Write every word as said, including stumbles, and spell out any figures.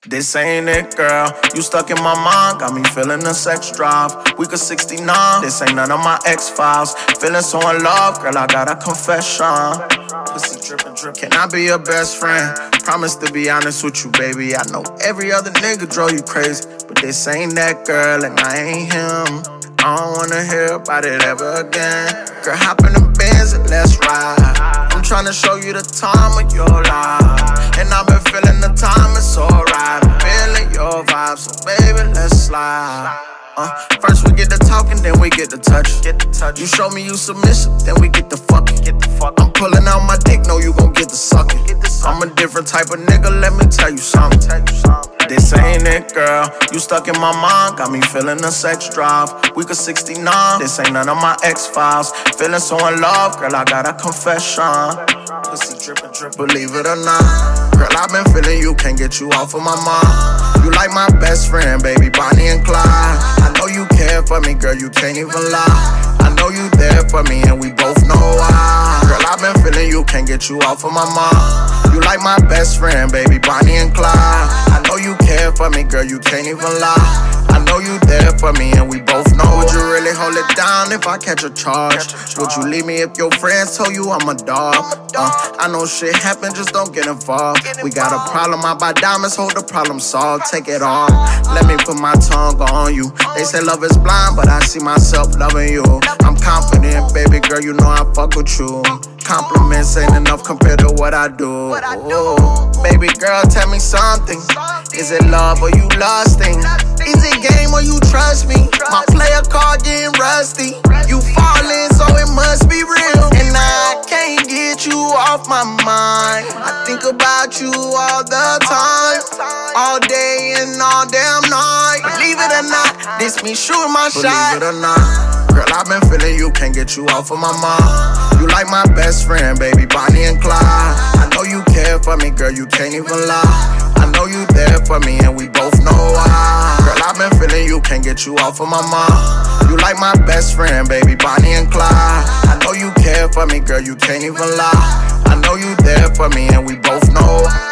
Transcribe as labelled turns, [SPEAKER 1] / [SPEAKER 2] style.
[SPEAKER 1] This ain't it, girl. You stuck in my mind, got me feeling the sex drive. Week of sixty-nine, this ain't none of my X-Files. Feeling so in love, girl, I got a confession. Pussy drippin', drippin'. Can I be your best friend? Promise to be honest with you, baby. I know every other nigga drove you crazy, but this ain't that girl and I ain't him. I don't wanna hear about it ever again. Girl, hop in the Benz and let's ride. I'm tryna show you the time of your life, and I've been feeling the time, it's alright. I'm feeling your vibe, so baby, let's slide. Uh, first we get to talking, then we get to touch. Get to touch. You show me you submissive, then we get to fucking. Get the fuck. I'm pulling out my dick, know you gon' get the sucking. Get the I'm a different type of nigga, let me tell you something. Tell you something. This ain't it, girl. You stuck in my mind, got me feeling the sex drive. Week of sixty-nine, this ain't none of my X-Files. Feeling so in love, girl, I got a confession. Pussy drippin', drippin', believe it or not. Girl, I've been feeling you, can't get you off of my mind. You like my best friend, baby, Bonnie and Clyde. I know you care for me, girl, you can't even lie. I know you there for me, and we both know why. Girl, I've been feeling you, can't get you off of my mind. You like my best friend, baby, Bonnie and Clyde. I know you care for me, girl, you can't even lie. I know you there for me, and we both know. Would you really hold it down if I catch a charge? Would you leave me if your friends told you I'm a dog? Uh, I know shit happen, just don't get involved. We got a problem, I buy diamonds, hold the problem solved. Take it off, let me put my tongue on you. They say love is blind, but I see myself loving you. I'm confident, baby girl, you know I fuck with you. Compliments ain't enough compared to what I do. Baby girl, tell me something. Is it love or you lusting? Is it game or you trust me? My player card getting rusty. You falling, so it must be real. And I can't get you off my mind. I think about you all the time, all day and all damn night. Believe it or not, this me shooting my shot. Believe it or not, girl, I've been feeling you, can't get you off of my mind. You like my best friend, baby, Bonnie and Clyde. I know you care for me, girl, you can't even lie. I know you there for me, and we both know why. Girl, I've been feeling you, can't get you off of my mind. You like my best friend, baby, Bonnie and Clyde. I know you care for me, girl, you can't even lie. I know you there for me, and we both know.